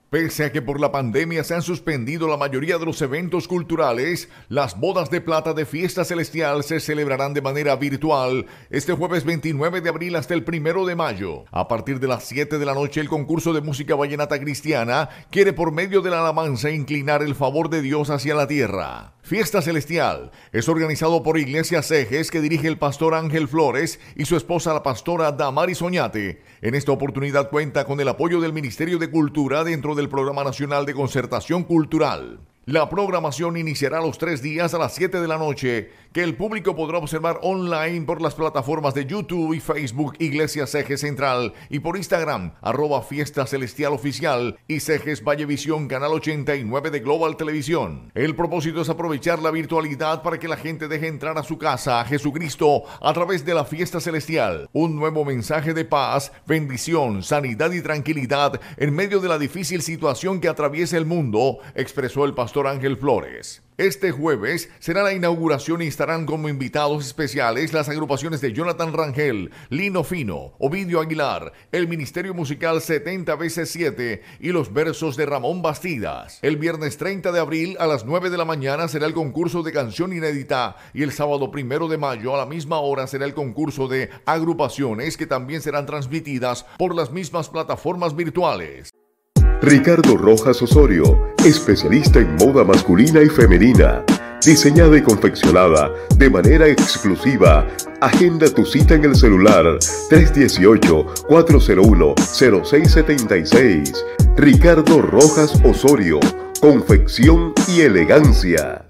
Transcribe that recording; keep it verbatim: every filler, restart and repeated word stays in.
Pese a que por la pandemia se han suspendido la mayoría de los eventos culturales, las bodas de plata de Fiesta Celestial se celebrarán de manera virtual este jueves veintinueve de abril hasta el primero de mayo. A partir de las siete de la noche, el concurso de música vallenata cristiana quiere por medio de la alabanza inclinar el favor de Dios hacia la tierra. Fiesta Celestial es organizado por Iglesia Cejes, que dirige el pastor Ángel Flores y su esposa la pastora Damaris Oñate. En esta oportunidad cuenta con el apoyo del Ministerio de Cultura dentro del Programa Nacional de Concertación Cultural. La programación iniciará los tres días a las siete de la noche, que el público podrá observar online por las plataformas de YouTube y Facebook Iglesia Cejes Central y por Instagram, arroba Fiesta Celestial Oficial y Cejes Vallevisión Canal ochenta y nueve de Global Televisión. El propósito es aprovechar la virtualidad para que la gente deje entrar a su casa a Jesucristo a través de la Fiesta Celestial. Un nuevo mensaje de paz, bendición, sanidad y tranquilidad en medio de la difícil situación que atraviesa el mundo, expresó el pastor Ángel Flores. Este jueves será la inauguración y estarán como invitados especiales las agrupaciones de Jonathan Rangel, Lino Fino, Ovidio Aguilar, el Ministerio Musical setenta veces siete y los versos de Ramón Bastidas. El viernes treinta de abril a las nueve de la mañana será el concurso de canción inédita y el sábado primero de mayo a la misma hora será el concurso de agrupaciones, que también serán transmitidas por las mismas plataformas virtuales. Ricardo Rojas Osorio, especialista en moda masculina y femenina, diseñada y confeccionada de manera exclusiva. Agenda tu cita en el celular tres uno ocho, cuatro cero uno, cero seis siete seis. Ricardo Rojas Osorio, confección y elegancia.